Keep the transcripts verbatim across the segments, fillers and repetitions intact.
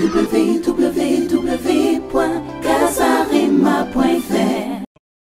w w w point casarema point f r.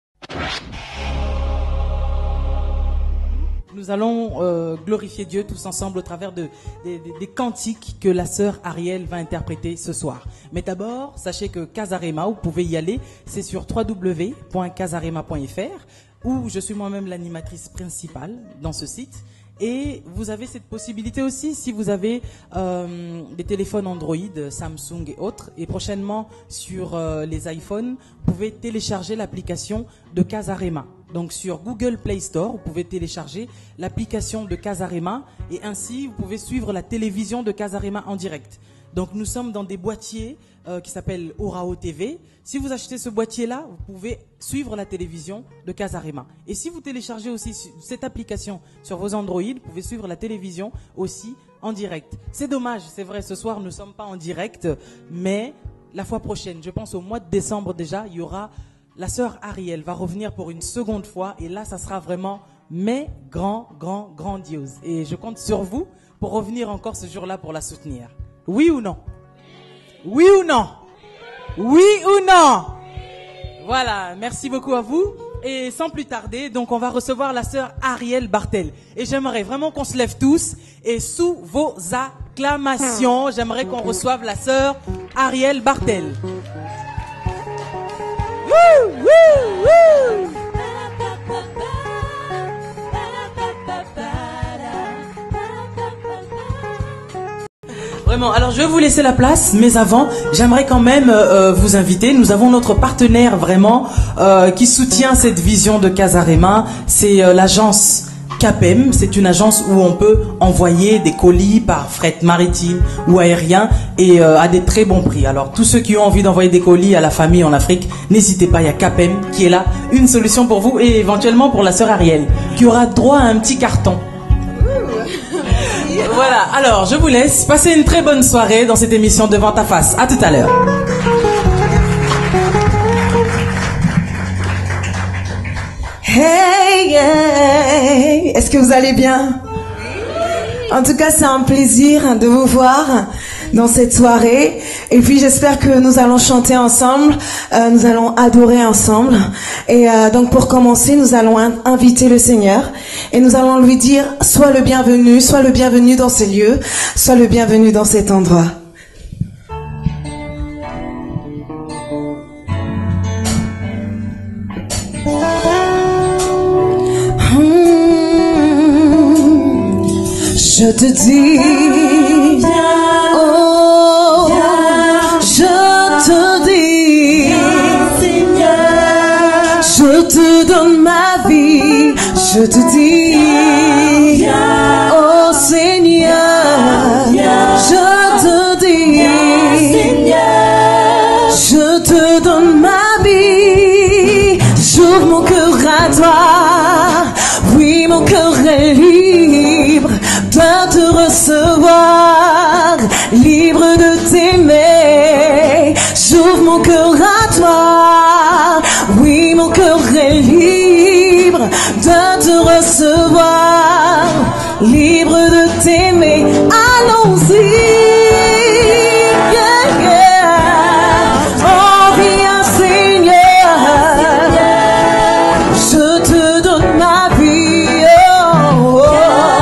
Nous allons euh, glorifier Dieu tous ensemble au travers de, de, de, des cantiques que la sœur Ariel va interpréter ce soir. Mais d'abord, sachez que Casarema, vous pouvez y aller, c'est sur w w w point casarema point f r où je suis moi-même l'animatrice principale dans ce site. Et vous avez cette possibilité aussi si vous avez euh, des téléphones Android, Samsung et autres. Et prochainement sur euh, les iPhones, vous pouvez télécharger l'application de Casarema. Donc sur Google Play Store, vous pouvez télécharger l'application de Casarema et ainsi vous pouvez suivre la télévision de Casarema en direct. Donc nous sommes dans des boîtiers euh, qui s'appellent Orao T V. Si vous achetez ce boîtier-là, vous pouvez suivre la télévision de Casarema. Et si vous téléchargez aussi cette application sur vos Android, vous pouvez suivre la télévision aussi en direct. C'est dommage, c'est vrai, ce soir nous ne sommes pas en direct, mais la fois prochaine, je pense au mois de décembre déjà, il y aura... La sœur Ariel va revenir pour une seconde fois et là, ça sera vraiment mais grand, grand, grandiose. Et je compte sur vous pour revenir encore ce jour-là pour la soutenir. Oui ou non? Oui ou non? Oui ou non? Voilà, merci beaucoup à vous. Et sans plus tarder, donc on va recevoir la sœur Ariel Bartel. Et j'aimerais vraiment qu'on se lève tous et sous vos acclamations, j'aimerais qu'on reçoive la sœur Ariel Bartel. Woo, woo, woo. Vraiment, alors je vais vous laisser la place, mais avant, j'aimerais quand même euh, vous inviter. Nous avons notre partenaire vraiment euh, qui soutient cette vision de Casarema, c'est euh, l'agence Capem. C'est une agence où on peut envoyer des colis par fret maritime ou aérien et euh, à des très bons prix. Alors tous ceux qui ont envie d'envoyer des colis à la famille en Afrique, n'hésitez pas, il y a Capem qui est là, une solution pour vous et éventuellement pour la sœur Ariel qui aura droit à un petit carton. Voilà, alors je vous laisse passer une très bonne soirée dans cette émission Devant ta face. À tout à l'heure. Hey, hey, est-ce que vous allez bien? En tout cas, c'est un plaisir de vous voir dans cette soirée. Et puis, j'espère que nous allons chanter ensemble, euh, nous allons adorer ensemble. Et euh, donc, pour commencer, nous allons in- inviter le Seigneur et nous allons lui dire, sois le bienvenu, sois le bienvenu dans ces lieux, sois le bienvenu dans cet endroit. Je te dis, oh, je te dis, je te donne ma vie, je te dis, oh Seigneur, je te dis, je te donne ma vie, j'ouvre mon cœur à toi, oui mon cœur est libre de te recevoir, libre de t'aimer. J'ouvre mon cœur à toi, oui mon cœur est libre de te recevoir, libre de t'aimer. Allons-y, yeah, yeah. Oh viens Seigneur, je te donne ma vie, oh, oh.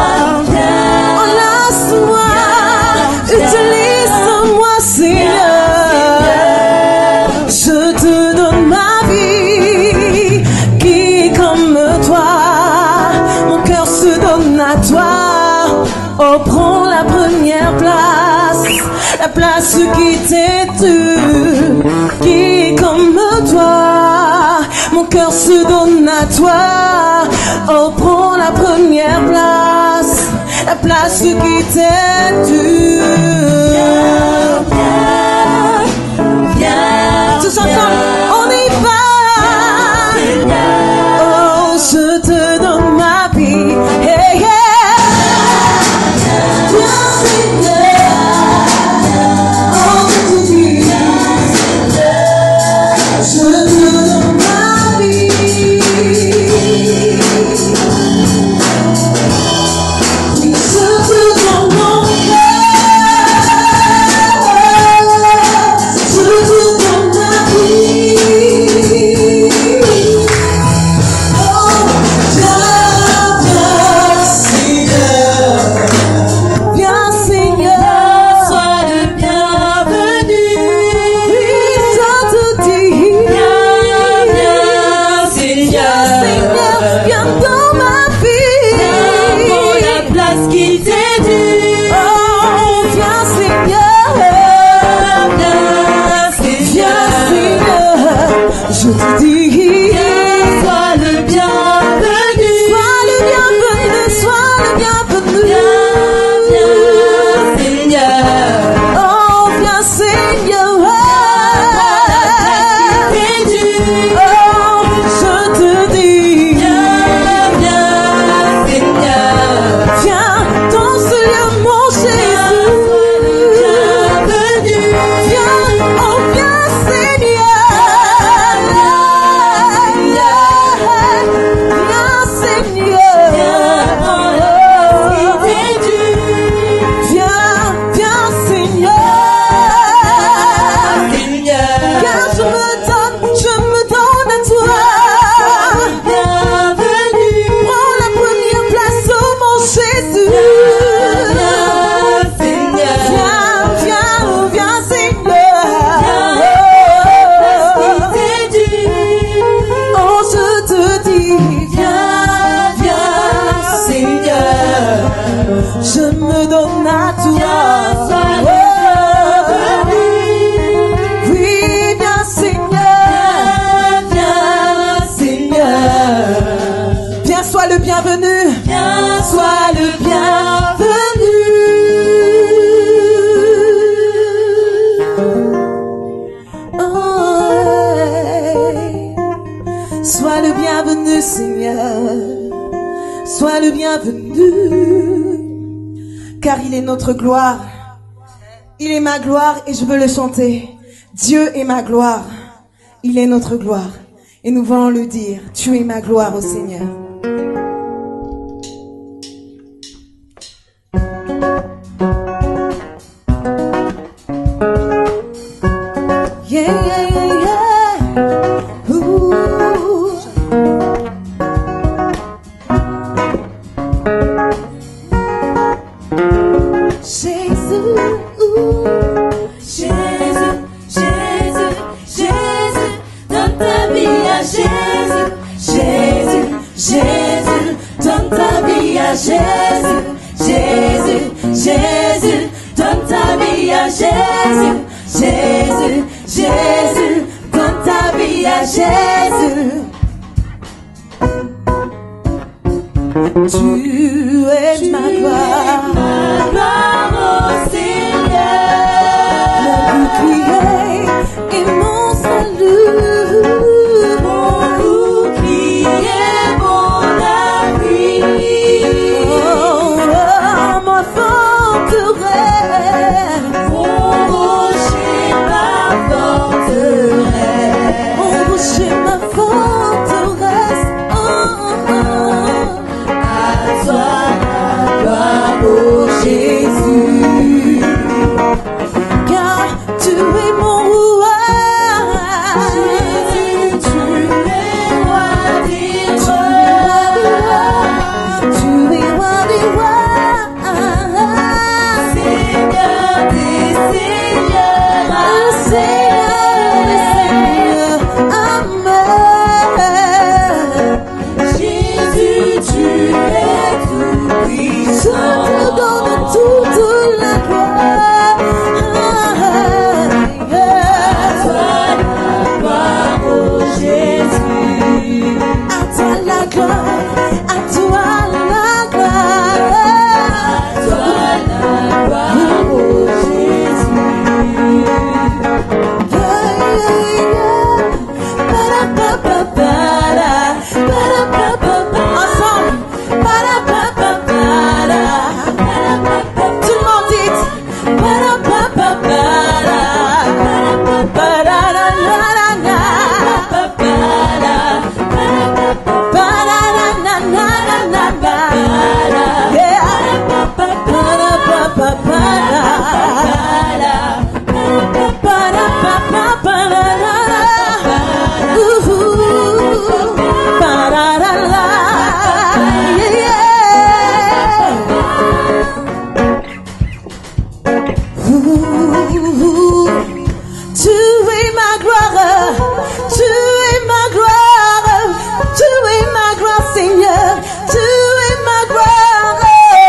Utilise-moi Seigneur, je te donne ma vie, qui est comme toi, mon cœur se donne à toi, oh prends la première place, la place qui t'est due, qui est comme toi, mon cœur se donne à toi, oh prends la première place, la place qui t'est due. Viens, viens, viens, tous ensemble, on y va. Oh, je te donne ma vie. Hey, yeah. Viens, Seigneur. Oh, je te dis, je te donne ma vie. Je te donne mon cœur. toi. Oh, oui, viens Seigneur, viens Seigneur. Viens, sois le bienvenu. Viens, sois le bienvenu. Sois le bienvenu, Seigneur. Sois le bienvenu. Car il est notre gloire. Il est ma gloire et je veux le chanter. Dieu est ma gloire. Il est notre gloire. Et nous voulons le dire. Tu es ma gloire, ô Seigneur. Yeah, yeah, yeah, yeah. Ooh. Jésus, ooh. Jésus, Jésus, Jésus, donne ta vie à Jésus. Jésus, Jésus, donne ta vie à Jésus. Jésus, Jésus, donne ta vie à Jésus. Jésus, Jésus, donne ta vie à Jésus. Tu es ma gloire, ma gloire, ô Seigneur. mon bouclier et mon salut, Mon bouclier, mon appui. oh, oh, ma forteresse, Mon rocher, ma forteresse. mon rocher, ma forteresse, oh, oh, À toi la gloire, ô Jésus. car tu es mon roi. Jésus, tu es roi des rois. Tu es roi des rois, Seigneur des seigneurs. Seigneur des seigneurs, amen. Jésus, tu es tout Je puissant. te donne toute la gloire. À toi la gloire, ô Jésus. À toi la gloire, à toi la gloire. À toi la gloire, ô Jésus. Ensemble. Tout le monde dit. Tu es ma gloire, tu es ma gloire, tu es ma gloire, Seigneur, tu es ma gloire,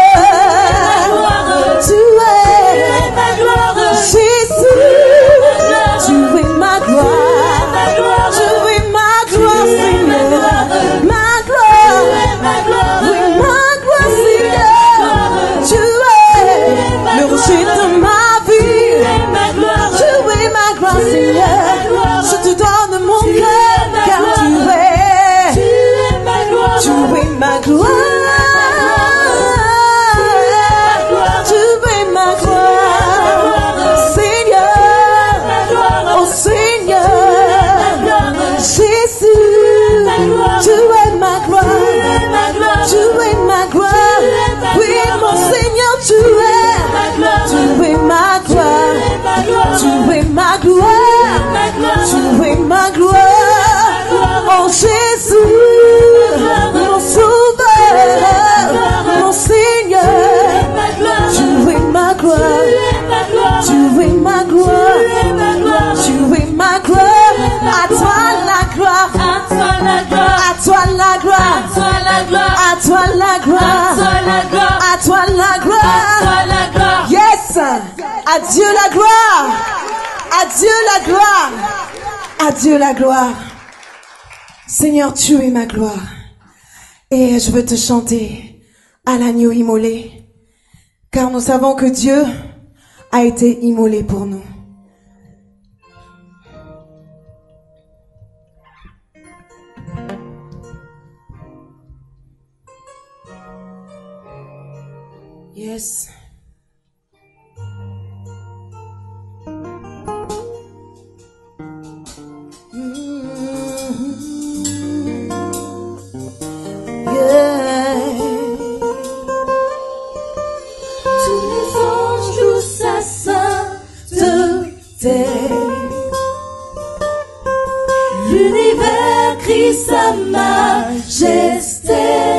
tu es ma gloire, Jésus, tu es ma gloire, tu es ma gloire, Seigneur, ma gloire, oui, ma gloire, Seigneur, tu es le rocher de ma vie, tu es ma gloire, Seigneur, je te donne mon cœur, car tu es, tu es ma gloire, tu es ma gloire, Seigneur, oh Seigneur, Jésus, tu es ma gloire, tu es ma gloire, oui mon Seigneur, tu es, tu es ma gloire, tu es ma gloire, tu es ma gloire, oh Jésus, mon sauveur, mon Seigneur, tu es ma gloire, tu es ma gloire, tu es ma gloire, à toi la gloire, à toi la gloire, à toi la gloire, à toi la gloire, à toi la gloire, yeah. Dieu la gloire. À Dieu la gloire. À Dieu la gloire. Seigneur, tu es ma gloire. Et je veux te chanter à l'agneau immolé. Car nous savons que Dieu a été immolé pour nous. Yes. L'univers crie sa majesté.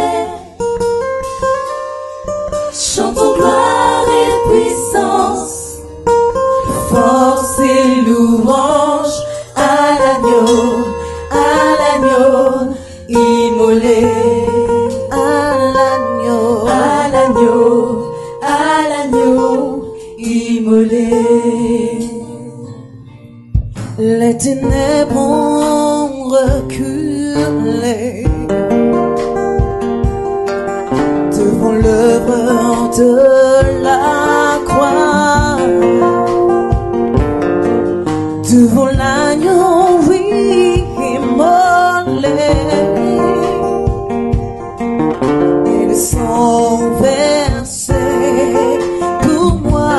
Chantons gloire et puissance, force et louange à l'agneau, à l'agneau immolé, à l'agneau, à l'agneau, à l'agneau immolé. Les ténèbres ont reculé devant l'œuvre de la croix, devant l'agneau, oui, immolé, et le sang versé pour moi.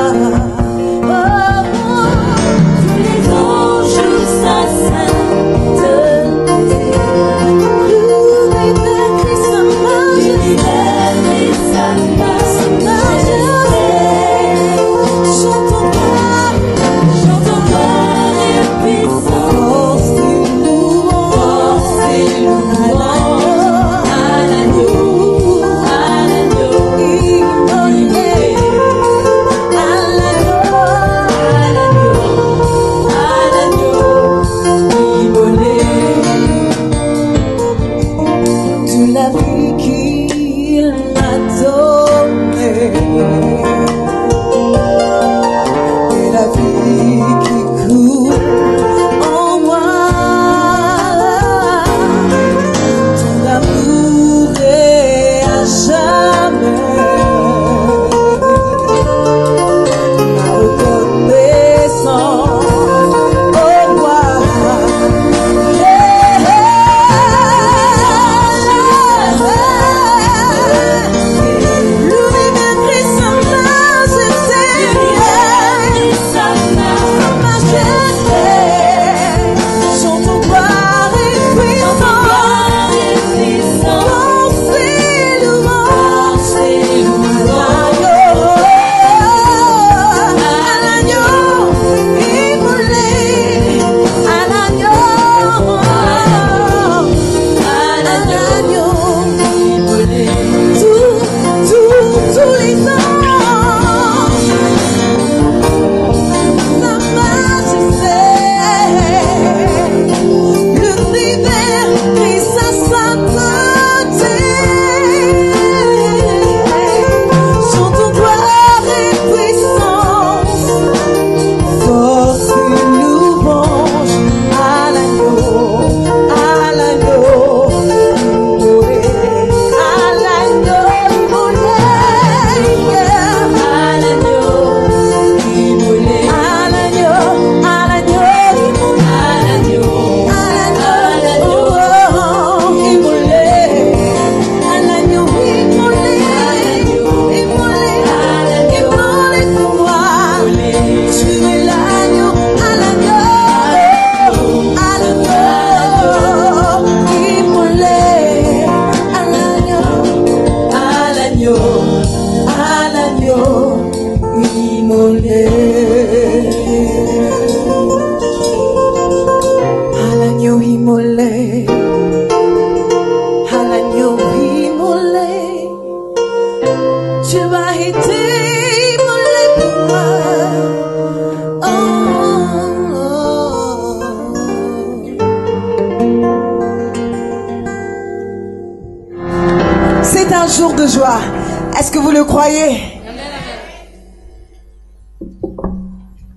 C'est un jour de joie. Est-ce que vous le croyez?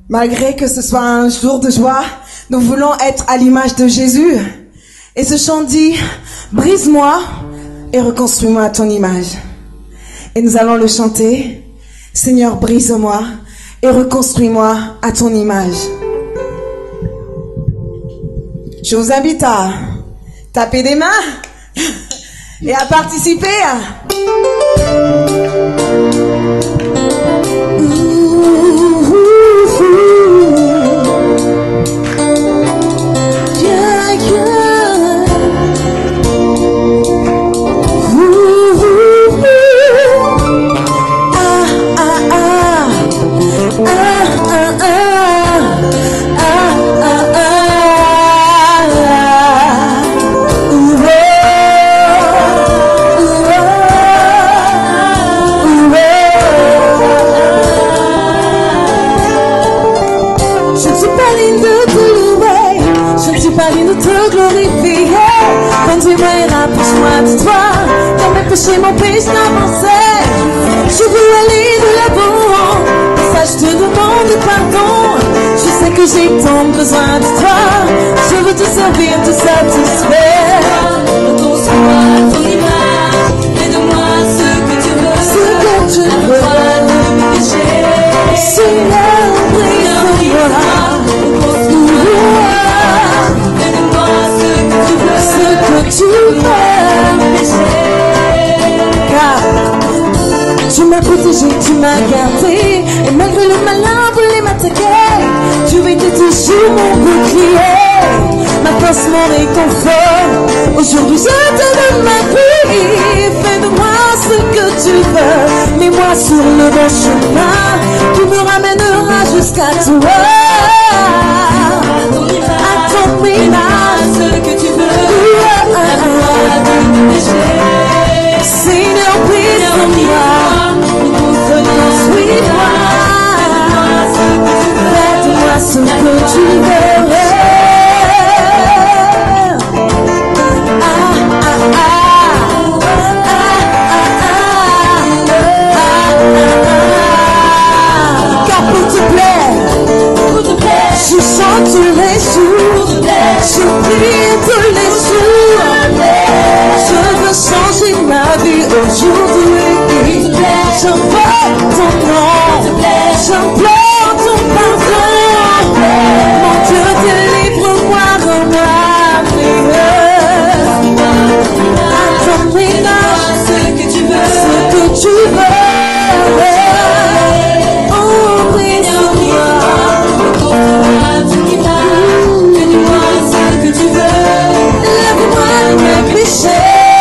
Malgré que ce soit un jour de joie, nous voulons être à l'image de Jésus. Et ce chant dit, brise-moi et reconstruis-moi à ton image. Et nous allons le chanter, Seigneur, brise-moi et reconstruis-moi à ton image. Je vous invite à taper des mains et à participer. Péché m'empêche d'avancer. Je veux aller de l'avant. Pour ça je te demande pardon. Je sais que j'ai tant besoin de toi. Je veux te servir, te satisfaire. Reconstruis-moi à ton image. Fais-de-moi ce que tu veux. Ce que tu veux. De mes péchés. Seigneur, brise-moi. Reconstruis-moi. Fais-de-moi ce que tu veux. Ce que tu veux. De mes péchés. Tu m'as protégé, tu m'as gardé. Et malgré le malin voulait m'attaquer, tu étais toujours mon bouclier, ma force, mon réconfort. Aujourd'hui je te donne ma vie. Fais de moi ce que tu veux. Mets-moi sur le bon chemin qui me ramènera jusqu'à toi. À ton image, ce que tu veux. Seigneur, brise-moi. Reconstruis-moi, fais-moi ce que tu veux. Ah, ah, ah, ah, ah, ah. Car pour te plaire, je chante tous les jours, je prie tous les jours. Je veux changer ma vie aujourd'hui. J'envoie ton nom, j'implore ton pardon. Mon Dieu, délivre-moi, rends-moi meilleur. À ton image, ce que tu veux, ce que tu veux. Oh, brise-moi, reconstruis-moi ton image. Fais-moi ce que tu veux. Lève-moi de mes péchés.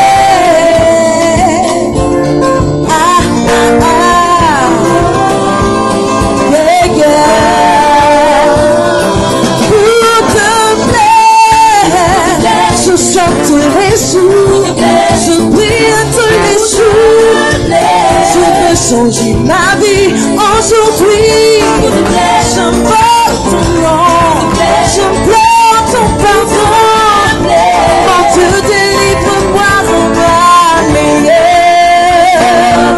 Changer ma vie aujourd'hui. J'invoque ton nom, j'implore ton pardon. Mon Dieu, délivre-moi, rends-moi meilleur.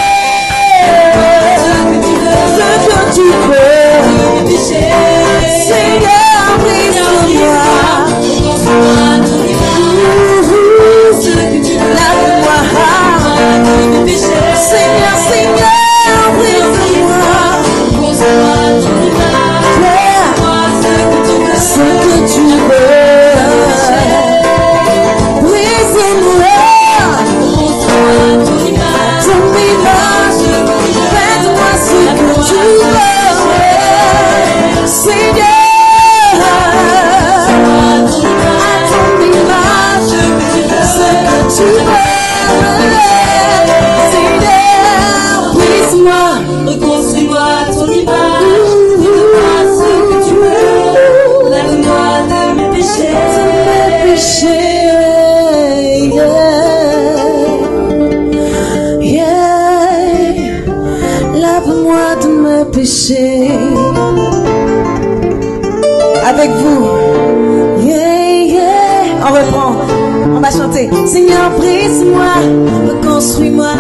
Ce que tu veux, Seigneur, brise-moi. Lave-moi, Seigneur, Seigneur, brise-moi. Ce que tu veux, brise-moi. Ton image, fais-moi ce que tu veux, Seigneur. À ton image, ce que tu veux. Reconstruis-moi à ton image. Fais-moi ce que tu veux. Lève-moi de mes péchés. De mes péchés. Yeah. Yeah. Lave-moi de mes péchés. Avec vous. Yeah, yeah. On reprend. On va chanter. Seigneur, brise-moi. Reconstruis-moi.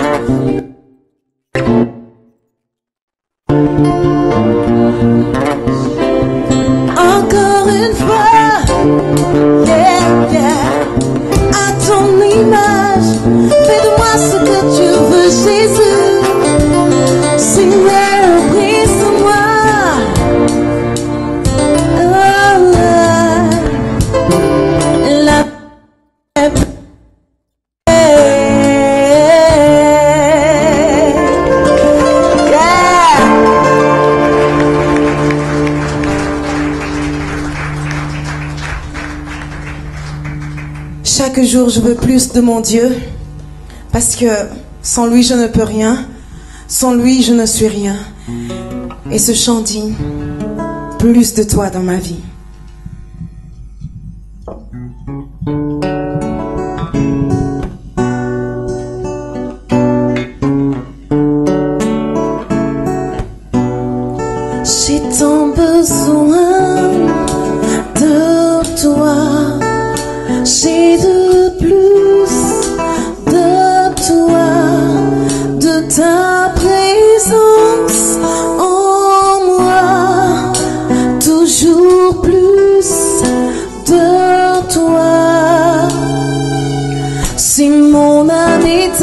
Chaque jour, je veux plus de mon Dieu, parce que sans lui, je ne peux rien. Sans lui, je ne suis rien. Et ce chant dit, plus de toi dans ma vie. J'ai tant besoin de toi. J'ai de plus de toi, de ta présence en moi, toujours plus de toi. Si mon âme est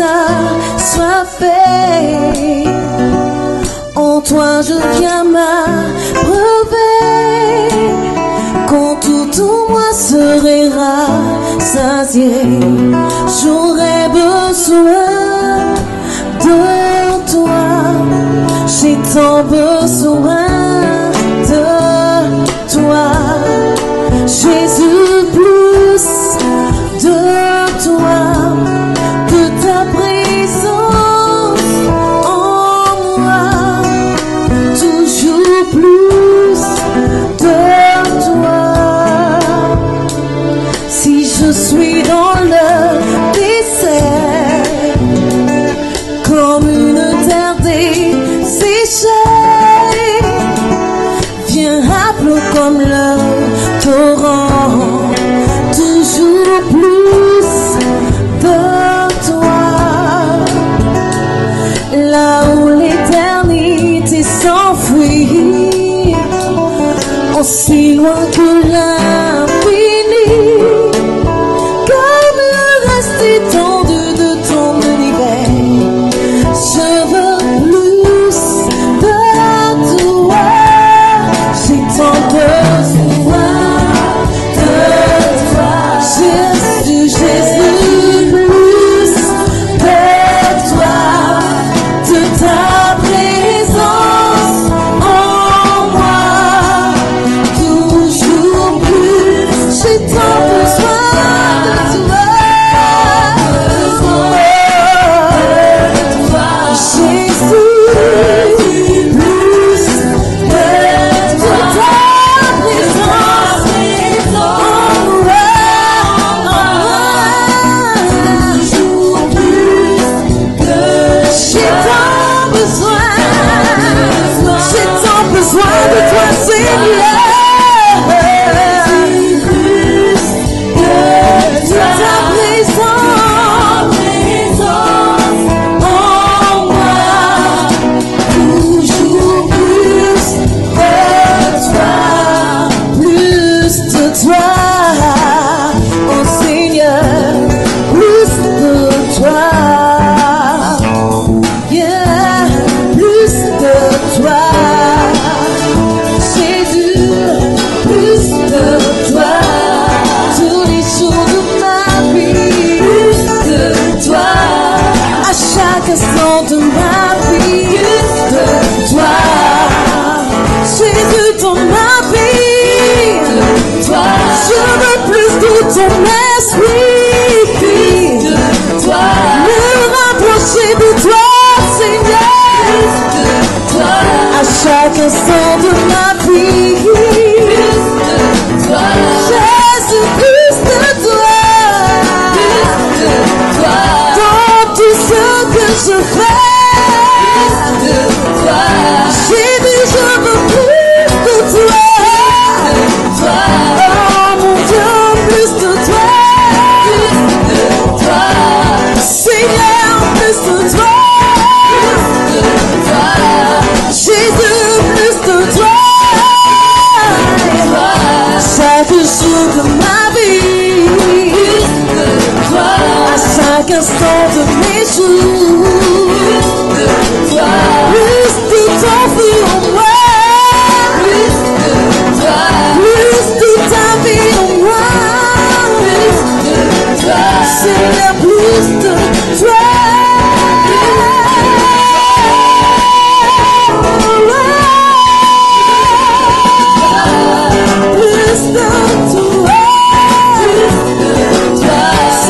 assoiffée, en toi je viens m'abreuver. Quand tout en moi serait rassasié, j'aurais besoin de toi. J'ai tant besoin de toi, Jésus, plus de toi, de ta présence en moi, toujours plus de toi. Si je suis dans le désert, comme une terre desséchée, viens à flot comme le torrent, toujours plus de toi. Là où l'éternité s'enfuit, aussi loin que l'infini, comme le reste étendu de ton univers, je veux plus de toi. J'ai tant besoin de toi, Jésus, Jésus, plus de toi, de ta présence en moi, toujours plus. J'ai tant besoin de toi, Jésus, plus de toi, ta présence en moi, toujours plus de. J'ai tant besoin, j'ai tant besoin de toi, Seigneur. De ta présence en moi, toujours plus de toi, plus de toi, oh Seigneur, plus de toi, yeah, plus de toi, Jésus, plus de toi, tous les jours de ma vie, plus de toi, à chaque instant de ma vie, plus de toi, Jésus dans ma vie, toi, je veux plus de ton esprit, plus de toi, me rapprocher de toi, Seigneur, plus de toi, à chaque instant de ma vie, plus de toi, Jésus, plus de toi, plus de toi, dans tout ce que je fais, plus de toi, Jésus, je veux plus de toi, plus de toi, oh mon Dieu, plus de toi, plus de toi, Seigneur, plus de toi, plus de toi, Jésus, plus de toi, chaque jour de ma vie, plus de toi, à chaque instant de mes jours, plus de toi, plus de ton feu en moi, plus de toi, plus de ta vie en moi, plus de toi, Seigneur, plus de toi. Plus de toi, plus de toi,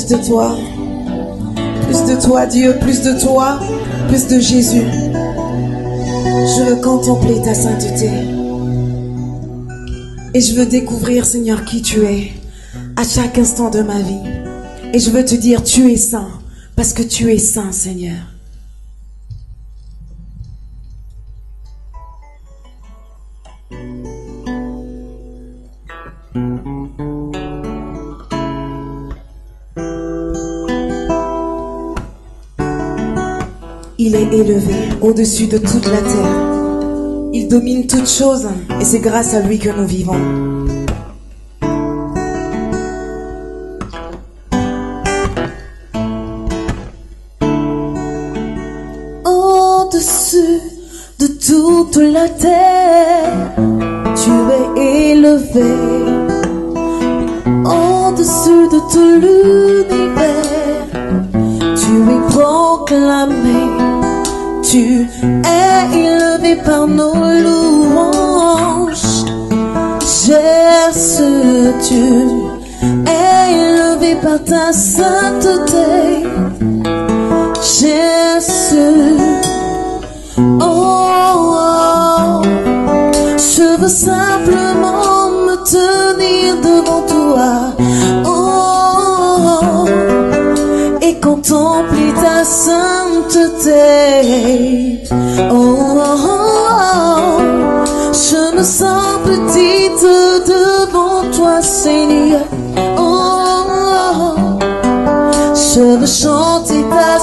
de toi. Plus de toi, Dieu, plus de toi, plus de Jésus. Je veux contempler ta sainteté. Et je veux découvrir, Seigneur, qui tu es à chaque instant de ma vie. Et je veux te dire, tu es saint, parce que tu es saint, Seigneur. Il est élevé au-dessus de toute la terre. Il domine toutes choses et c'est grâce à lui que nous vivons. Au-dessus de toute la terre, tu es élevé. Au-dessus de tout l'univers, tu es proclamé. Tu es élevé par nos louanges. Jésus, tu es élevé par ta sainteté. Jésus, oh, oh, je veux simplement me tenir devant toi, oh, oh, et contempler ta sainteté. Oh, oh, oh, je me sens petite devant toi, Seigneur. Oh, oh, je veux chanter ta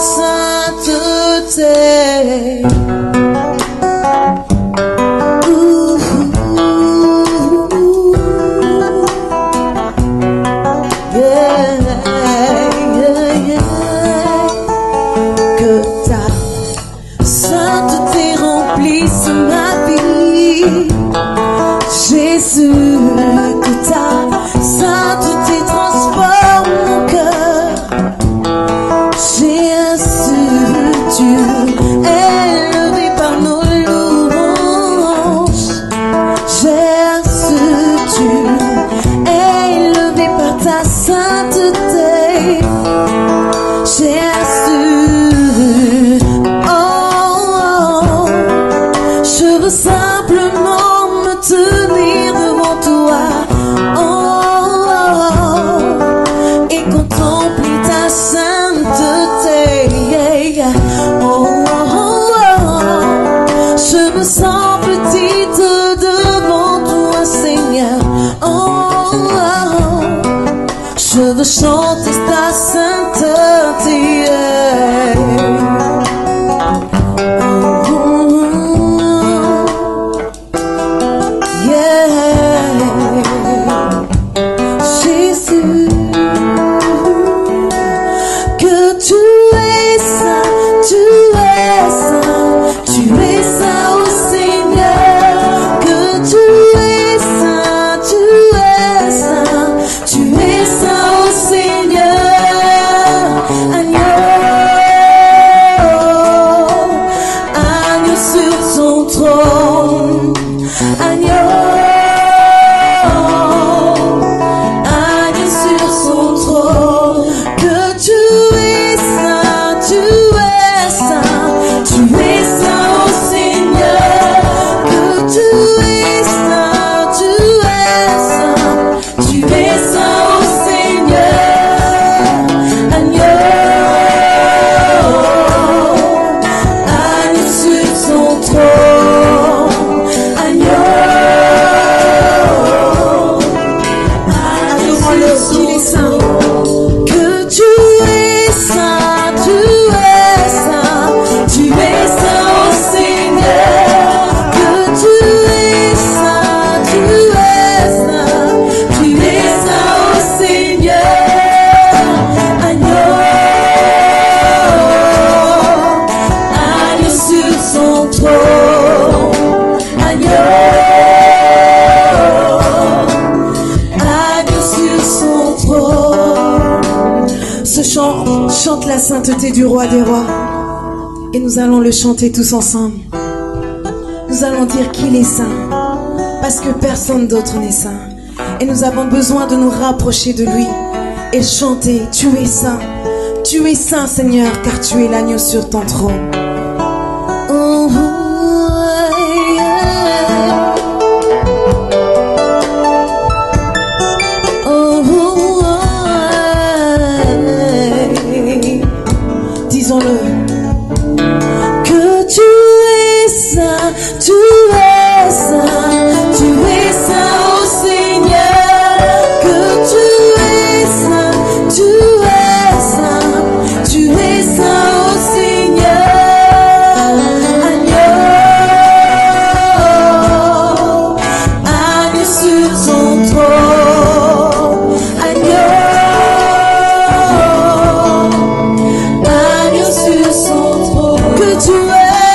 sainteté. Ouh, yeah, yeah, yeah. Que ta sainteté remplisse ma vie, Jésus, que ta sainteté transforme mon cœur. Jésus, tu es élevé par nos louanges. Jésus, tu es élevé par ta sainteté. Jésus, oh, oh, je veux simplement me tenir devant toi, oh, oh, et contempler ta sainteté. Oh, oh, oh, je me sens petite devant toi, Seigneur. Oh, oh, je veux chanter ta sainteté. Oh, yeah, Jésus, que tu es saint, tu es saint, tu es saint, oh Seigneur, que tu es saint, tu es saint, tu es saint, oh Seigneur. Agneau, agneau sur son trône, agneau, agneau sur son trône, que tu es saint, tu es saint, tu es saint, oh Seigneur, que tu es saint, tu es saint, tu es saint, oh Seigneur. Agneau, agneau sur son trône, agneau, agneau sur son trône, que tu es saint, tu es saint, tu es saint, oh Seigneur, que tu es saint, tu es saint, tu es saint, oh Seigneur. Agneau, agneau sur son trône, agneau, agneau sur son trône. Ce chant chante la sainteté du roi des rois. Et nous allons le chanter tous ensemble. Nous allons dire qu'il est saint, parce que personne d'autre n'est saint. Et nous avons besoin de nous rapprocher de lui. et chanter, tu es saint. Tu es saint, Seigneur, car tu es l'agneau sur ton trône. Oh, yeah. Oh, yeah. Disons-le. Que tu es saint, tu es saint, tu es saint, oh Seigneur. Que tu es saint, tu es saint, tu es saint, oh Seigneur. Agneau, agneau sur son trône. Agneau, agneau sur son trône. Que tu es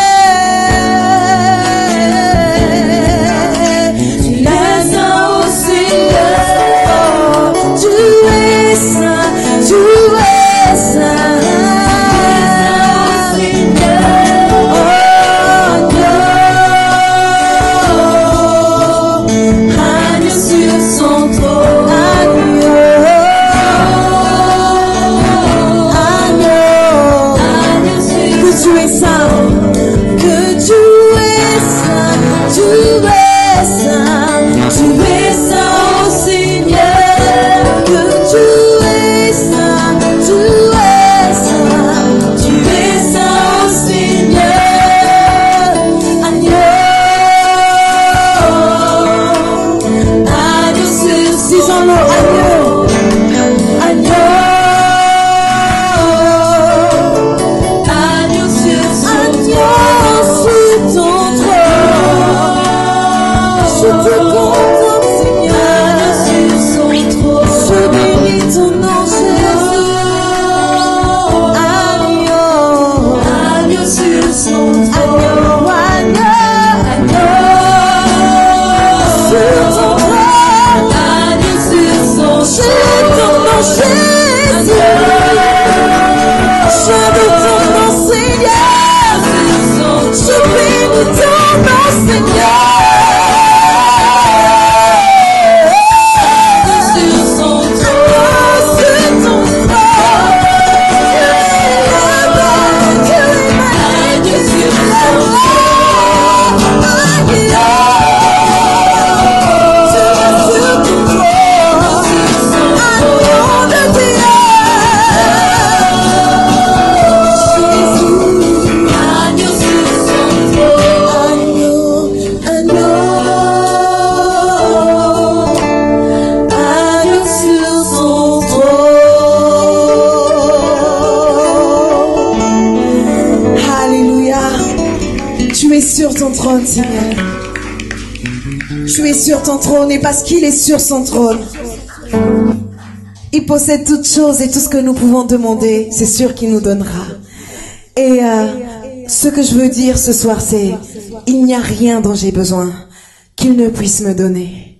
Seigneur. Tu es sur ton trône et parce qu'il est sur son trône, il possède toutes choses et tout ce que nous pouvons demander, c'est sûr qu'il nous donnera. Et euh, ce que je veux dire ce soir, c'est il n'y a rien dont j'ai besoin qu'il ne puisse me donner.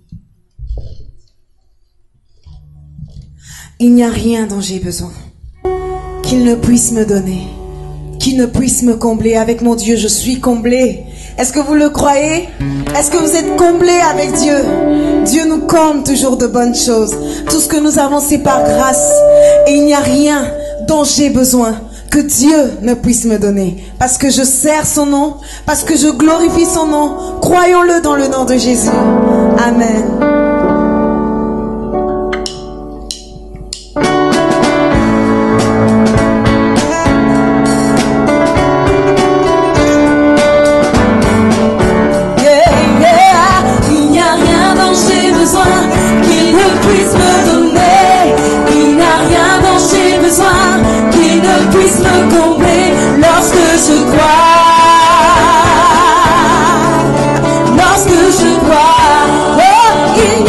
Il n'y a rien dont j'ai besoin qu'il ne puisse me donner, qu'il ne puisse me combler. Avec mon Dieu, je suis comblé. Est-ce que vous le croyez? Est-ce que vous êtes comblés avec Dieu? Dieu nous comble toujours de bonnes choses. Tout ce que nous avons, c'est par grâce. Et il n'y a rien dont j'ai besoin que Dieu ne puisse me donner. Parce que je sers son nom, parce que je glorifie son nom. Croyons-le dans le nom de Jésus. Amen. Lorsque je crois, oh, il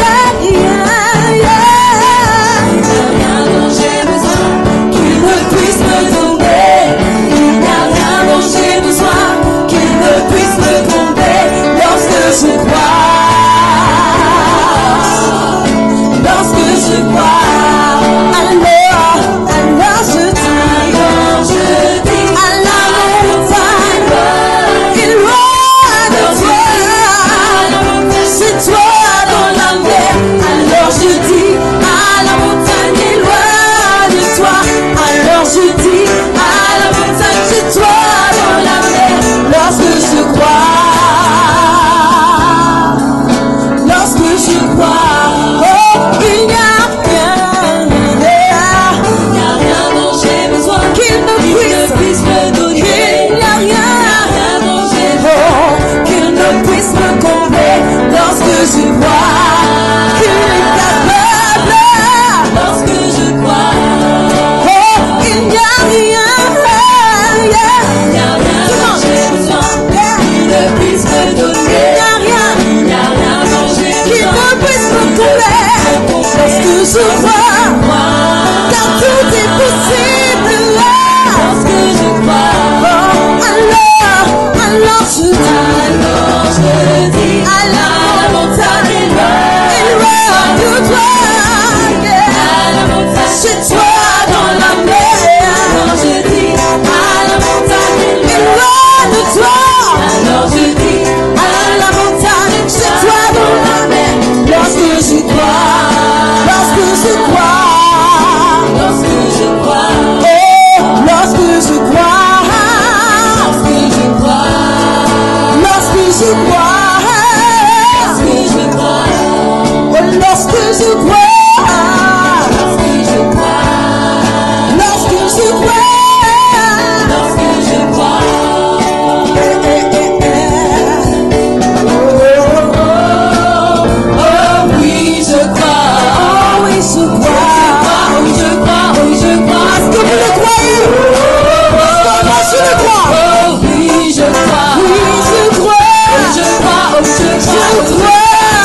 je crois, car tout est possible lorsque je crois. Oh, alors, alors je dis, alors je dis, à la montagne éloigne-toi, yeah. Chez toi dans la mer, alors je dis, à la montagne éloigne-toi, alors je dis, à la montagne, chez toi dans la mer, lorsque je crois, lorsque je crois, lorsque je crois, oh, lorsque je crois, lorsque je crois, lorsque je crois, lorsque je crois, oh, lorsque je crois, lorsque je crois, lorsque je crois, lorsque je crois, eh, eh, eh, eh. Oh, oh, oh, oh, oui, je crois, oh, oui, je crois, oui, je crois, oui, je crois, est-ce que vous le croyez? Est-ce que moi je le crois? Oh, oui, je crois, oui, je crois, je crois, oh, je crois, je crois,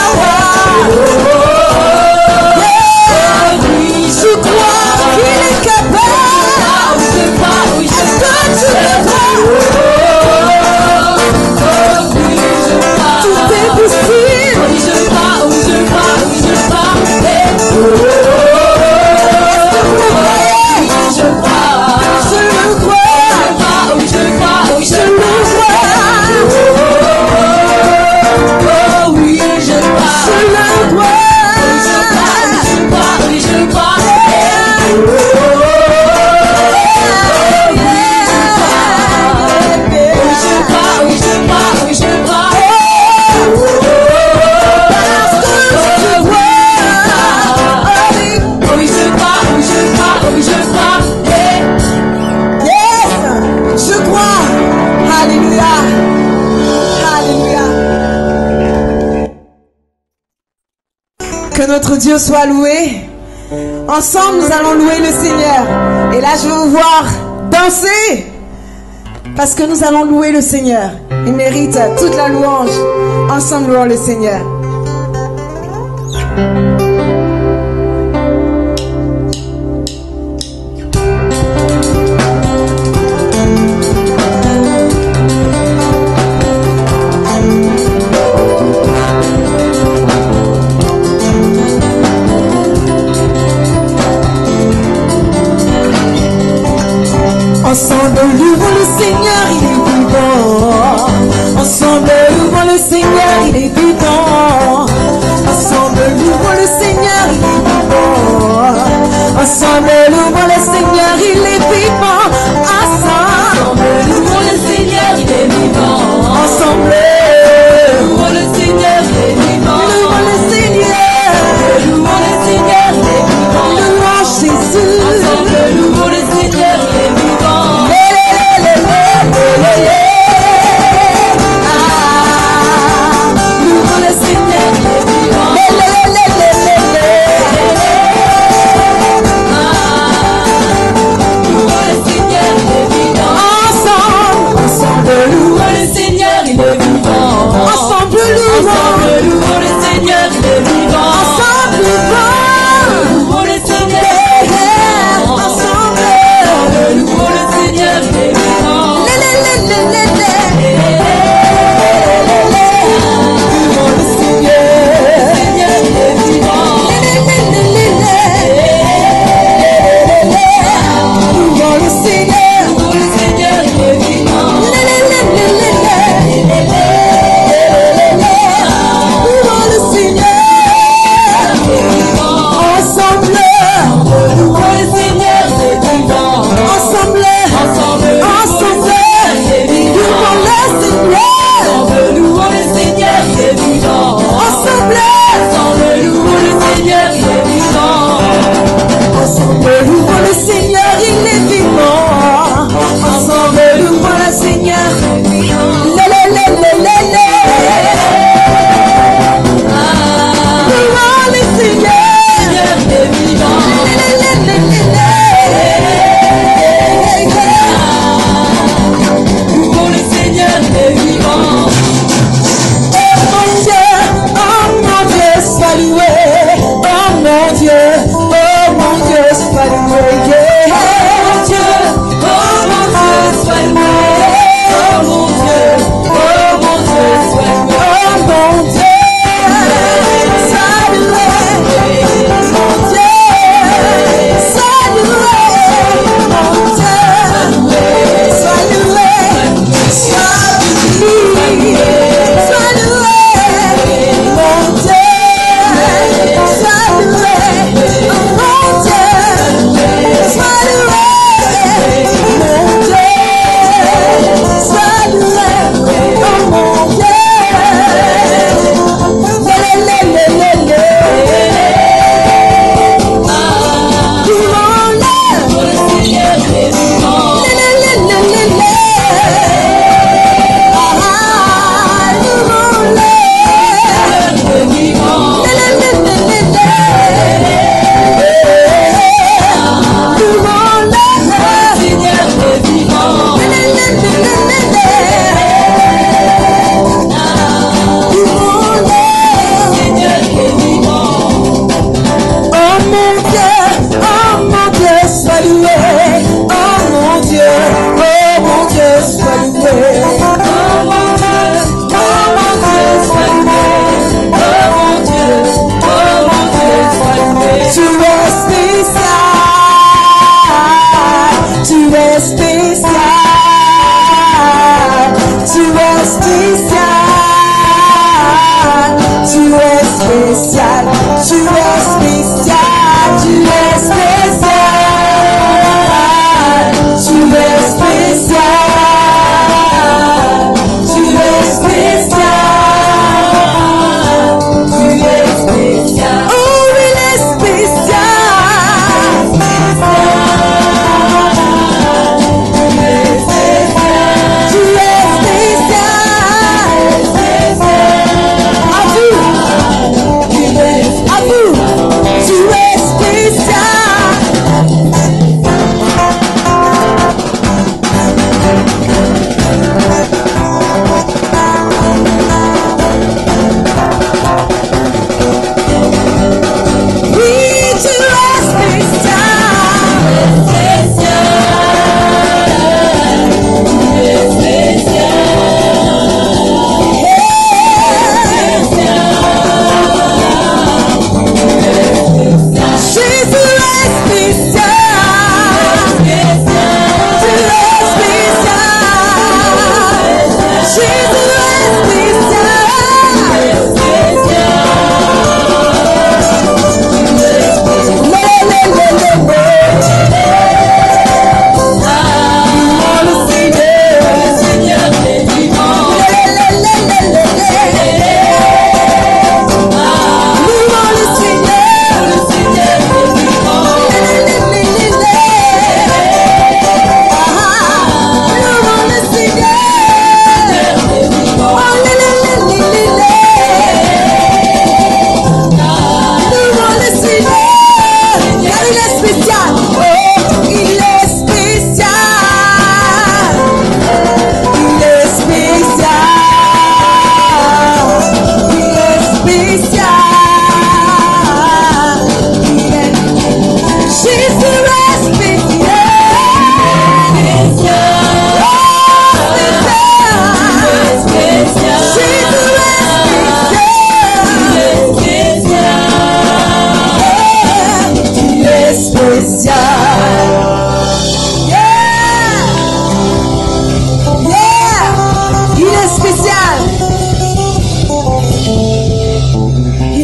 yeah, oui, je crois qu'il est capable, je crois, oui, je crois, est-ce que tu le crois? Tout est possible, oui, je crois, oui, je crois, oui, je crois, est-ce que vous le croyez? Je crois, je le crois, oui, je crois, oui, je le crois, oh, oui, je crois, je le crois, oui, je crois, oui, je crois, oui, je crois, oui, je crois, oui, je crois, parce que je crois, oui, je crois, oui, je crois, oui, je crois, yes, je crois, alléluia, alléluia. Que notre Dieu soit loué. Ensemble, nous allons louer le Seigneur. Et là, je vais vous voir danser. Parce que nous allons louer le Seigneur. Il mérite toute la louange. Ensemble, louons le Seigneur. Ensemble, louons le Seigneur, il est vivant. Ensemble, louons le Seigneur, il est vivant. Ensemble, louons le Seigneur, il est vivant. Ensemble, louons le Seigneur, il est vivant. Ensemble, louons le Seigneur, il est vivant. Ensemble, louons le Seigneur, il est vivant. Louons le Seigneur, louons le Seigneur, il est vivant. Louons Jésus. Ensemble, louons le Seigneur, il est vivant. Ah,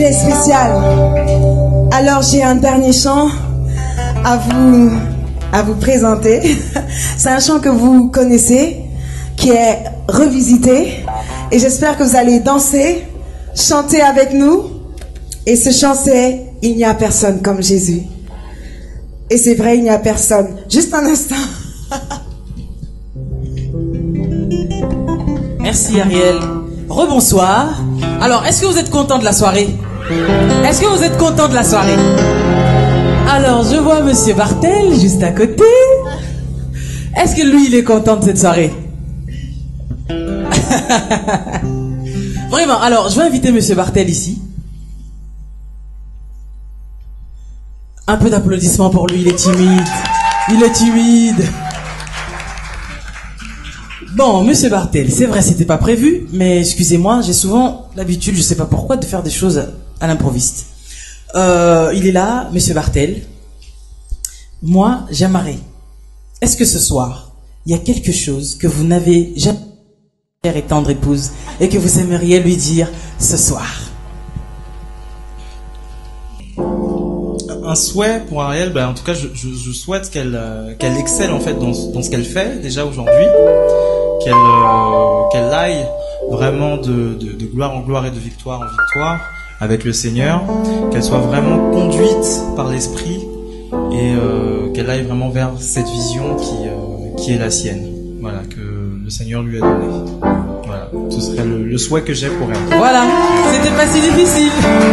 est spécial. Alors j'ai un dernier chant à vous, à vous présenter. C'est un chant que vous connaissez, qui est revisité. Et j'espère que vous allez danser, chanter avec nous. Et ce chant, c'est « Il n'y a personne comme Jésus ». Et c'est vrai, il n'y a personne. Juste un instant. Merci Ariel. Rebonsoir. Alors, est-ce que vous êtes content de la soirée? Est-ce que vous êtes content de la soirée? Alors, je vois Monsieur Bartel juste à côté. Est-ce que lui, il est content de cette soirée? Vraiment, alors, je vais inviter Monsieur Bartel ici. Un peu d'applaudissements pour lui, il est timide. Il est timide. Bon, Monsieur Bartel, c'est vrai, c'était pas prévu, mais excusez-moi, j'ai souvent l'habitude, je sais pas pourquoi, de faire des choses à l'improviste. Euh, il est là, Monsieur Bartel. Moi, j'aimerais. Est-ce que ce soir, il y a quelque chose que vous n'avez jamais dit, chère et tendre épouse, et que vous aimeriez lui dire ce soir? Un souhait pour Ariel, ben, en tout cas, je, je, je souhaite qu'elle euh, qu'elle excelle en fait dans, dans ce qu'elle fait déjà aujourd'hui, qu'elle euh, qu'elle aille vraiment de, de, de gloire en gloire et de victoire en victoire avec le Seigneur, qu'elle soit vraiment conduite par l'Esprit et euh, qu'elle aille vraiment vers cette vision qui euh, qui est la sienne. Voilà, que le Seigneur lui a donné. Voilà, ce serait le, le souhait que j'ai pour elle. Voilà, c'était pas si difficile.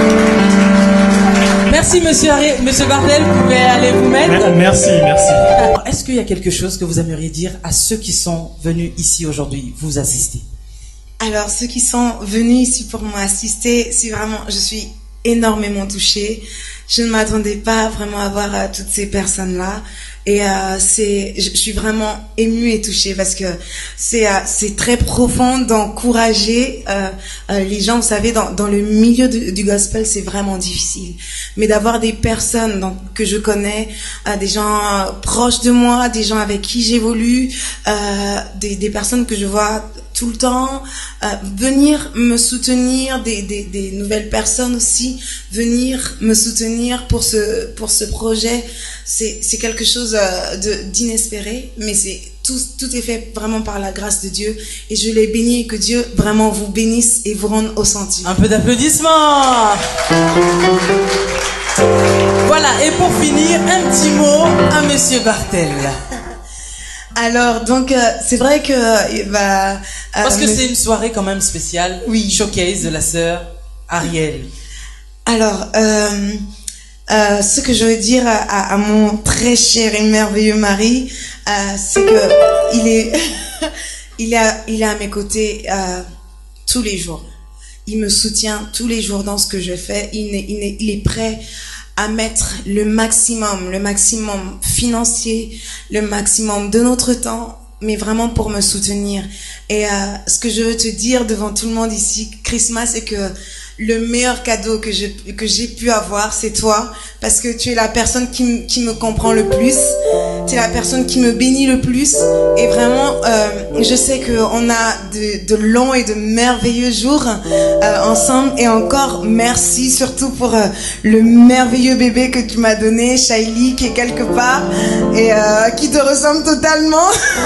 Merci Monsieur, Harry, Monsieur Bartel, vous pouvez aller vous mettre. Merci, merci. Est-ce qu'il y a quelque chose que vous aimeriez dire à ceux qui sont venus ici aujourd'hui vous assister? Alors, ceux qui sont venus ici pour m'assister, c'est vraiment, je suis énormément touchée. Je ne m'attendais pas vraiment à voir euh, toutes ces personnes-là. Et euh, c'est, je suis vraiment émue et touchée parce que c'est euh, c'est très profond d'encourager euh, euh, les gens. Vous savez, dans dans le milieu du, du gospel, c'est vraiment difficile. Mais d'avoir des personnes donc, que je connais, euh, des gens euh, proches de moi, des gens avec qui j'évolue, euh, des des personnes que je vois tout le temps, euh, venir me soutenir, des, des, des nouvelles personnes aussi, venir me soutenir pour ce, pour ce projet, c'est, c'est quelque chose euh, de, d'inespéré, mais c'est, tout, tout est fait vraiment par la grâce de Dieu, et je les bénis, et que Dieu vraiment vous bénisse et vous rende au centime. Un peu d'applaudissements. Voilà, et pour finir, un petit mot à Monsieur Bartel. Alors, donc, euh, c'est vrai que... Euh, bah, euh, Parce que mais... c'est une soirée quand même spéciale. Oui. Showcase de la sœur Ariel. Alors, euh, euh, ce que je veux dire à, à mon très cher et merveilleux mari, euh, c'est que il est, il est, il est à mes côtés euh, tous les jours. Il me soutient tous les jours dans ce que je fais. Il est, il est, il est prêt à mettre le maximum, le maximum financier, le maximum de notre temps, mais vraiment pour me soutenir. Et euh, ce que je veux te dire devant tout le monde ici, Christmas, c'est que le meilleur cadeau que je que j'ai pu avoir, c'est toi, parce que tu es la personne qui, m- qui me comprend le plus, tu es la personne qui me bénit le plus, et vraiment, euh, je sais qu'on a de, de longs et de merveilleux jours euh, ensemble, et encore merci surtout pour euh, le merveilleux bébé que tu m'as donné, Shaili, qui est quelque part, et euh, qui te ressemble totalement.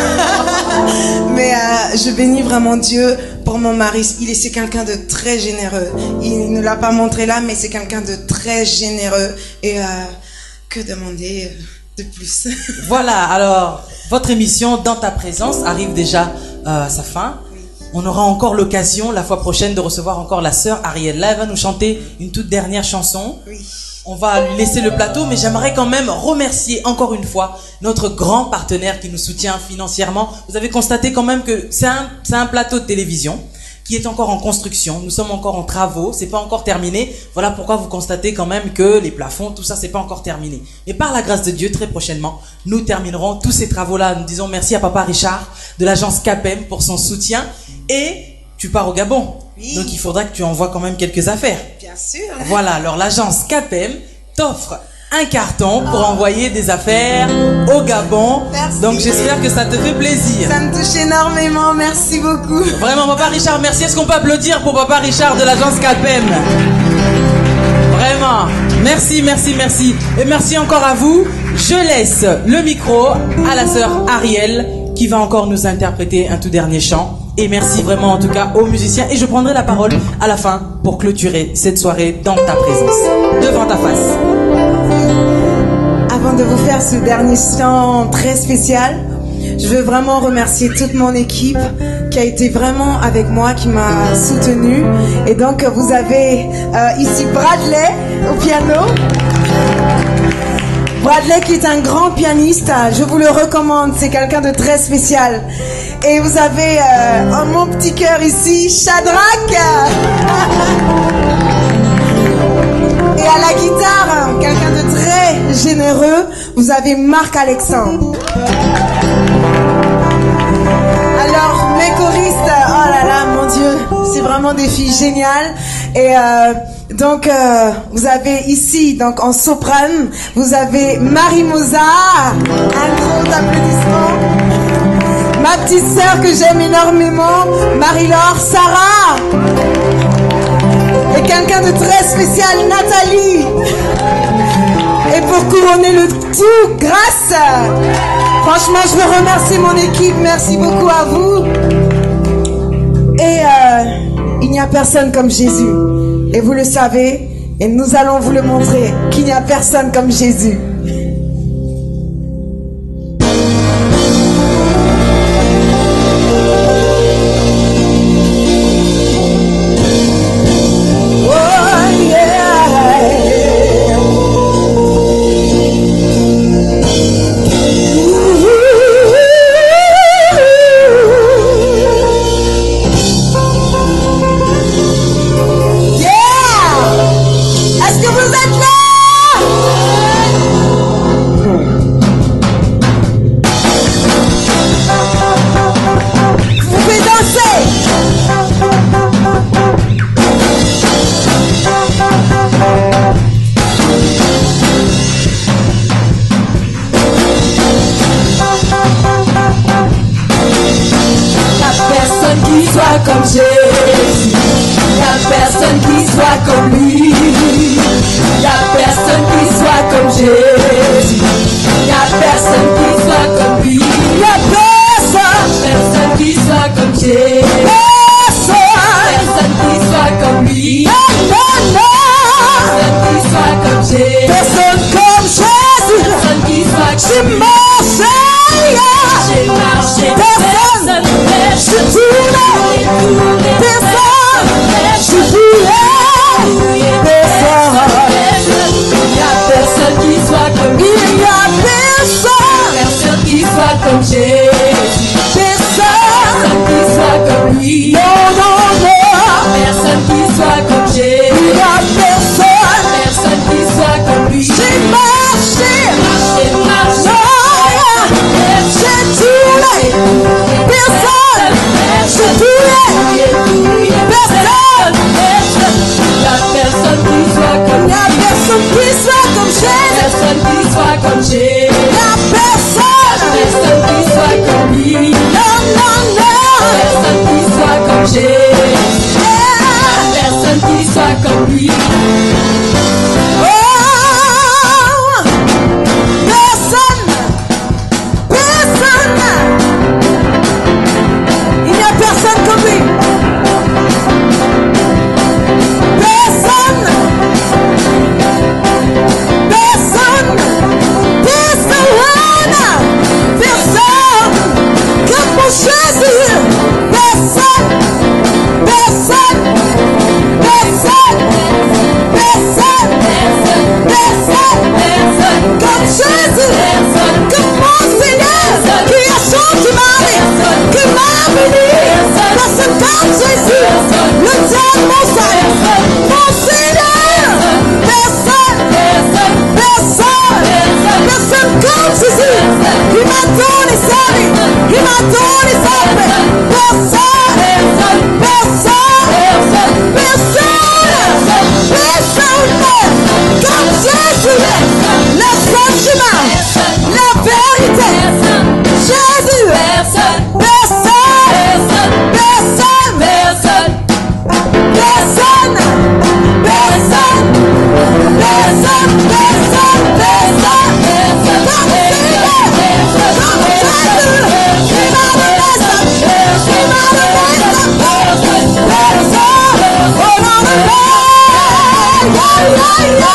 Mais euh, je bénis vraiment Dieu pour mon mari. Il est, c'est quelqu'un de très généreux. Il ne l'a pas montré là, mais c'est quelqu'un de très généreux. Et euh, que demander de plus? Voilà, alors, votre émission Dans ta présence arrive déjà euh, à sa fin. On aura encore l'occasion la fois prochaine de recevoir encore la sœur Ariel. Là, elle va nous chanter une toute dernière chanson. Oui. On va lui laisser le plateau, mais j'aimerais quand même remercier encore une fois notre grand partenaire qui nous soutient financièrement. Vous avez constaté quand même que c'est un, c'est un plateau de télévision qui est encore en construction. Nous sommes encore en travaux, c'est pas encore terminé. Voilà pourquoi vous constatez quand même que les plafonds, tout ça, c'est pas encore terminé. Mais par la grâce de Dieu, très prochainement, nous terminerons tous ces travaux-là. Nous disons merci à Papa Richard de l'agence Capem pour son soutien. Et tu pars au Gabon. Oui. Donc il faudra que tu envoies quand même quelques affaires. Bien sûr. Voilà, alors l'agence Capem t'offre un carton pour envoyer des affaires au Gabon. Merci. Donc j'espère que ça te fait plaisir. Ça me touche énormément, merci beaucoup. Vraiment, Papa Richard, merci. Est-ce qu'on peut applaudir pour Papa Richard de l'agence Capem? Merci, merci, merci. Et merci encore à vous. Je laisse le micro à la sœur Ariel qui va encore nous interpréter un tout dernier chant. Et merci vraiment en tout cas aux musiciens. Et je prendrai la parole à la fin pour clôturer cette soirée dans ta présence, devant ta face. Avant de vous faire ce dernier chant très spécial, je veux vraiment remercier toute mon équipe qui a été vraiment avec moi, qui m'a soutenue. Et donc vous avez euh, ici Bradley au piano. Bradley qui est un grand pianiste, je vous le recommande, c'est quelqu'un de très spécial. Et vous avez euh, en mon petit cœur ici, Shadrach. Et à la guitare, quelqu'un de très généreux, vous avez Marc-Alexandre. Alors, mes choristes, oh là là, mon Dieu, c'est vraiment des filles géniales. Et euh, donc, euh, vous avez ici, donc en soprane, vous avez Marie Mozart. Un gros applaudissement. Ma petite sœur que j'aime énormément, Marie-Laure, Sarah. Et quelqu'un de très spécial, Nathalie. Et pour couronner le tout, Grâce. Franchement, je veux remercier mon équipe. Merci beaucoup à vous. Et euh, il n'y a personne comme Jésus. Et vous le savez. Et nous allons vous le montrer qu'il n'y a personne comme Jésus. Personne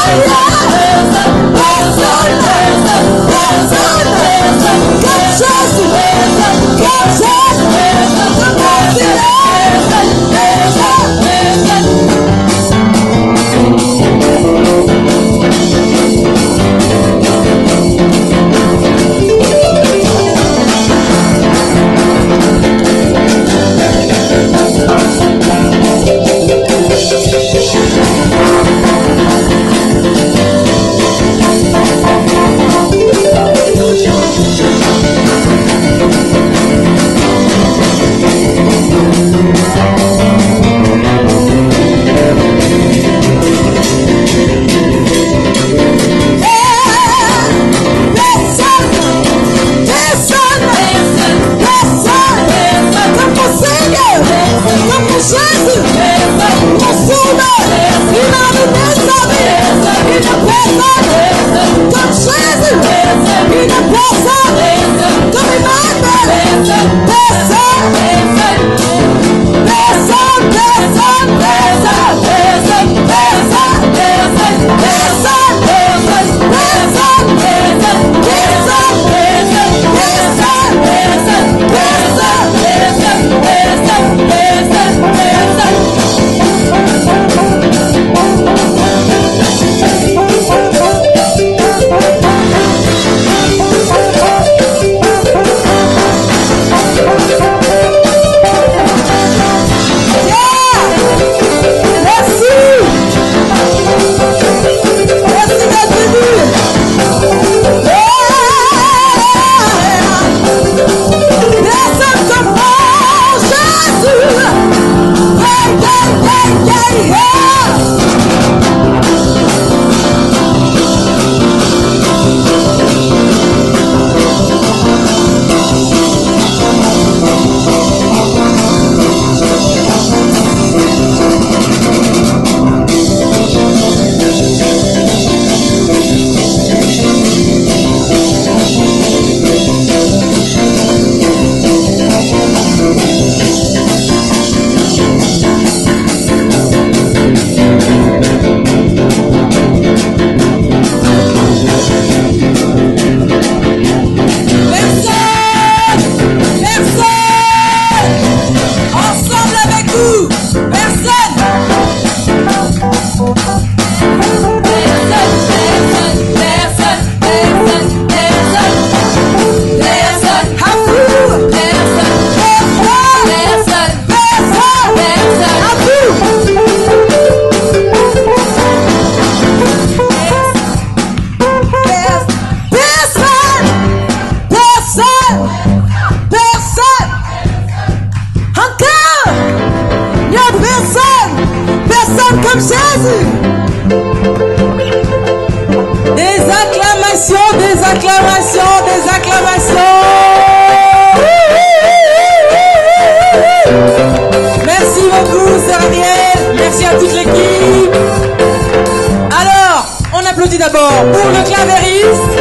D'abord pour le clavériste.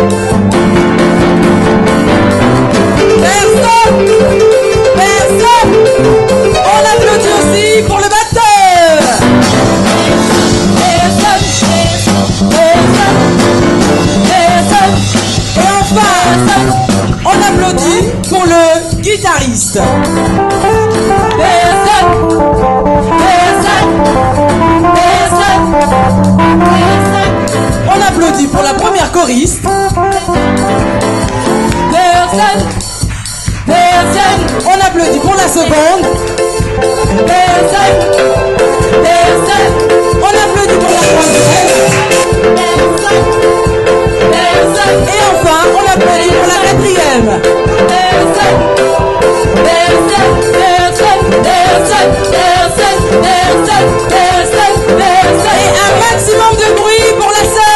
Personne, personne. On applaudit aussi pour le batteur. Personne, personne, personne. Et enfin, on applaudit pour le guitariste. Personne, personne, personne, personne. On applaudit pour la première choriste. Personne. Personne. On applaudit pour la seconde. Personne. Personne. On applaudit pour la troisième. Personne. Personne. Et enfin, on applaudit pour la quatrième. Personne. Personne. Personne. Personne. Personne. Personne. Personne. Personne. Et un maximum de bruit pour la sœur.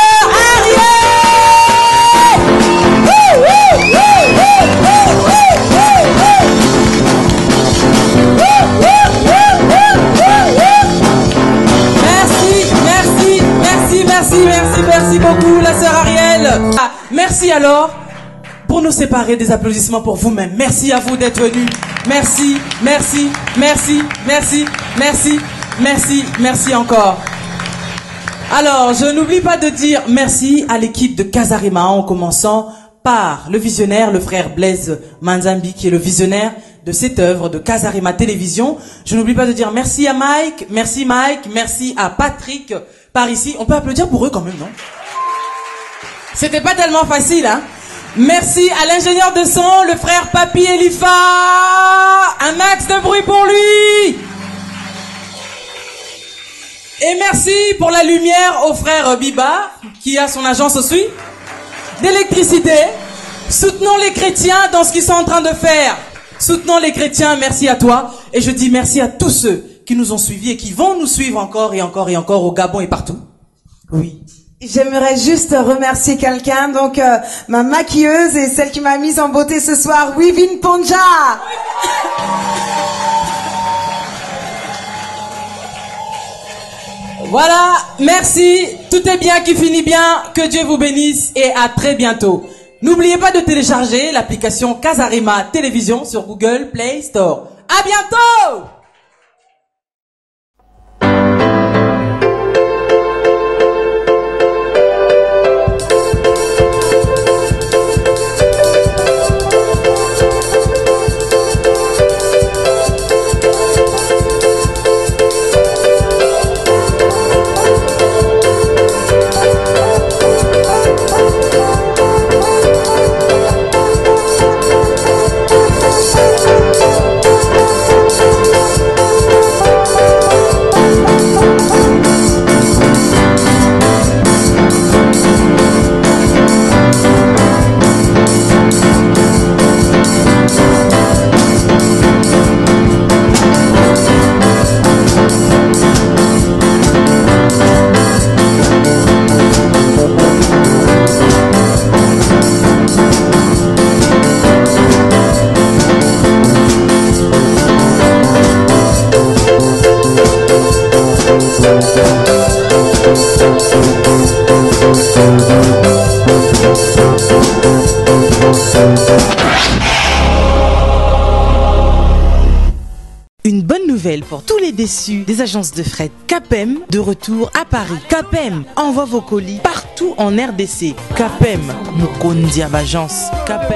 Merci, merci, merci beaucoup, la sœur Ariel. Ah, merci alors pour nous séparer des applaudissements pour vous-même. Merci à vous d'être venus. Merci, merci, merci, merci, merci, merci, merci encore. Alors, je n'oublie pas de dire merci à l'équipe de Casarema en commençant par le visionnaire, le frère Blaise Manzambi, qui est le visionnaire de cette œuvre de Casarema Télévision. Je n'oublie pas de dire merci à Mike, merci Mike, merci à Patrick par ici. On peut applaudir pour eux quand même, non? C'était pas tellement facile, hein? Merci à l'ingénieur de son, le frère Papi Elifa. Un max de bruit pour lui. Et merci pour la lumière au frère Biba, qui a son agence aussi d'électricité. Soutenons les chrétiens dans ce qu'ils sont en train de faire. Soutenons les chrétiens, merci à toi. Et je dis merci à tous ceux qui nous ont suivis et qui vont nous suivre encore et encore et encore au Gabon et partout. Oui. J'aimerais juste remercier quelqu'un, donc euh, ma maquilleuse et celle qui m'a mise en beauté ce soir, Wivin Ponja. Voilà, merci, tout est bien qui finit bien, que Dieu vous bénisse et à très bientôt. N'oubliez pas de télécharger l'application Casarema Télévision sur Google Play Store. À bientôt! Une bonne nouvelle pour tous les déçus des agences de fret. Capem de retour à Paris. Capem envoie vos colis partout en R D C. Capem, Mukondia Agence. Capem.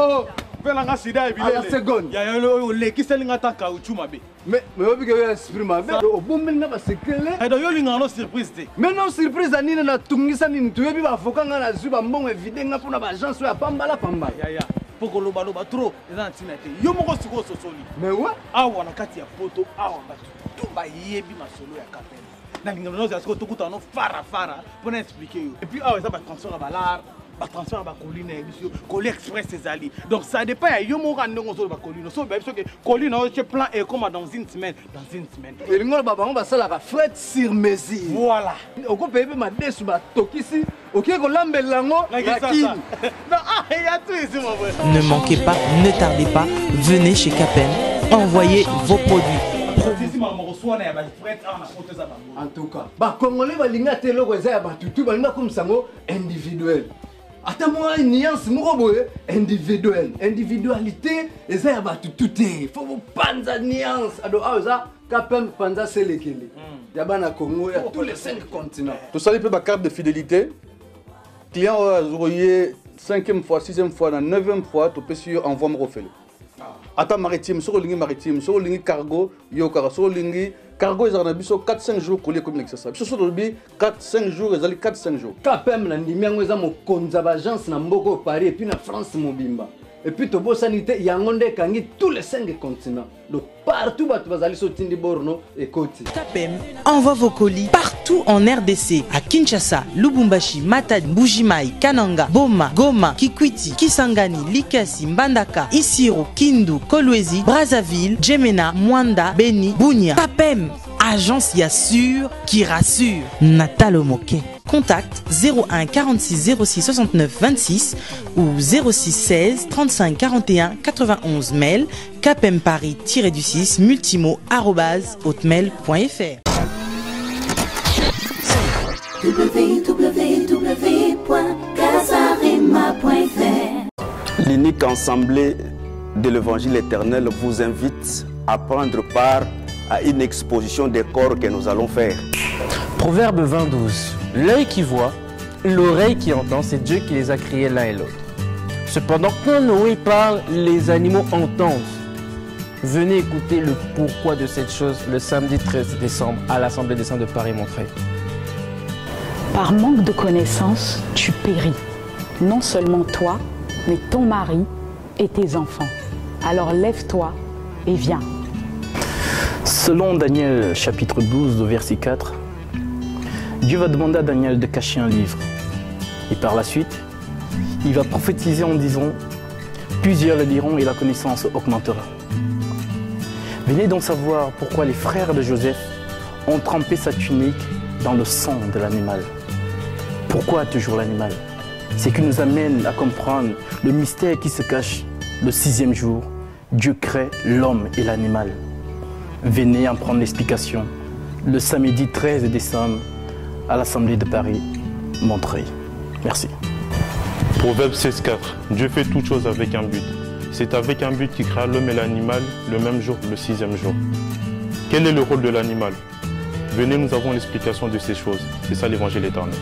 Mais mais obi ke esprit ma be o bomel na ba sekele e do yo linga no surprise te mais non surprise ani na tungisa ni ntuye bi ba foka nga na zuba mbongo evident pour na ba agence ya pambala pambala ya ya poko loba loba trop eza ntina te yo moko siko sosoli mais wa awa na kati ya poto awa ba tout ba yebi masolo ya Capem na linga no za siko tokuta no fara fara pour expliquer yo et puis awa ça ba transfert ba lar ba transfert ba colline biso colis express ezali donc ça dépend ya yo moko ndongo zo ba colline so ba biso ke colline no che plan et comme dans une semaine dans une semaine et lingo ba bango ba sala ka fret sur mesure voilà oko pebe ma desu ba tokisi OK ko lambela ngo yakini non ah il y a tout ici mon frère. Ne manquez pas, ne tardez pas, venez chez Capem, envoyez vos produits. En tout cas, ba congolais balinga te loko eza ya batutu balinga comme sango individuel. Ata moi nuance moko boye individuel. Individualité eza ya batutu te. Faut vous panza nuance. Ado aza Capem panza selekele. Ya bana Congo ya tous les cinq continents. Tout ça peut ba carte de fidélité. Client a cinquième fois, sixième fois, la neuvième fois, tu peux sur envoi me refaire. Ata maritime, sur le ligne maritime, sur le ligne cargo, yokara, sur le ligne cargo, ils ont quatre cinq jours coller comme l'exercice. Sur le ligne quatre cinq jours, ils ont quatre cinq jours. Capem na ndimiango eza mo konza agence na mboko Paris et puis na France mobimba. Et puis tobo sanité yangonde kangi tous les cinq continents. Donc partout batu bazali sotindi borno et koti. Capem envoie vos colis partout en R D C. À Kinshasa, Lubumbashi, Matadi, Mbujimai, Kananga, Boma, Goma, Kikwiti, Kisangani, Likasi, Mbandaka, Isiro, Kindu, Kolwezi, Brazzaville, Djemena, Mwanda, Beni, Bunia. Capem, agence Yassure qui rassure. Natal Omoke. Contact zéro un quarante-six zéro six soixante-neuf vingt-six ou zéro six seize trente-cinq quarante et un quatre-vingt-onze. Mail capempari-du-six multimo arobase hotmail point fr. w w w point casarema point fr. L'unique assemblée de l'Évangile éternel vous invite à prendre part à une exposition des corps que nous allons faire. Proverbe vingt douze. L'œil qui voit, l'oreille qui entend, c'est Dieu qui les a créés l'un et l'autre. Cependant, quand Noé parle, les animaux entendent. Venez écouter le pourquoi de cette chose le samedi treize décembre à l'Assemblée des Saints de Paris-Montreuil. Par manque de connaissances, tu péris. Non seulement toi, mais ton mari et tes enfants. Alors lève-toi et viens. Selon Daniel chapitre douze, verset quatre, Dieu va demander à Daniel de cacher un livre. Et par la suite, il va prophétiser en disant « Plusieurs le liront et la connaissance augmentera ». Venez donc savoir pourquoi les frères de Joseph ont trempé sa tunique dans le sang de l'animal. Pourquoi toujours l'animal? C'est qui nous amène à comprendre le mystère qui se cache le sixième jour. Dieu crée l'homme et l'animal. Venez en prendre l'explication le samedi treize décembre à l'Assemblée de Paris, Montreuil. Merci. Proverbe seize quatre. Dieu fait toutes choses avec un but. C'est avec un but qu'il créa l'homme et l'animal le même jour, le sixième jour. Quel est le rôle de l'animal? Venez, nous avons l'explication de ces choses. C'est ça l'évangile éternel.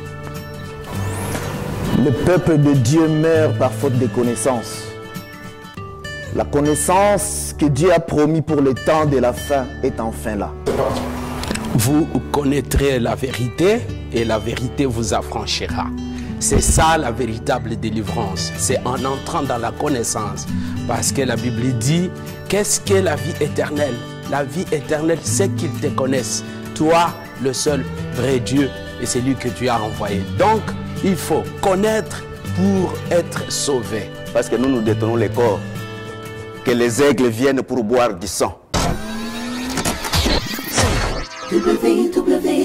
Le peuple de Dieu meurt par faute de connaissance. La connaissance que Dieu a promis pour le temps de la fin est enfin là. Vous connaîtrez la vérité et la vérité vous affranchira. C'est ça la véritable délivrance. C'est en entrant dans la connaissance. Parce que la Bible dit, qu'est-ce qu'est la vie éternelle? La vie éternelle, c'est qu'ils te connaissent. Toi, le seul vrai Dieu, et c'est lui que tu as envoyé. Donc, il faut connaître pour être sauvé. Parce que nous nous détenons les corps. Que les aigles viennent pour boire du sang. w w w